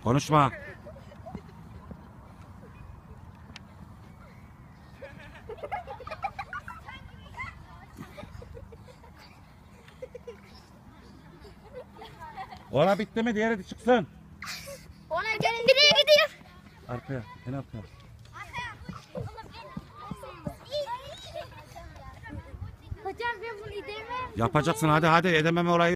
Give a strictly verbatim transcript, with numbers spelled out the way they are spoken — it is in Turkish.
Konuşma. Ona bitti mi? Diğeri çıksın. Ona gelin nereye gidiyor? Arkaya. En arkaya. Hocam ben bunu edemem. Yapacaksın hadi hadi edememe olayı.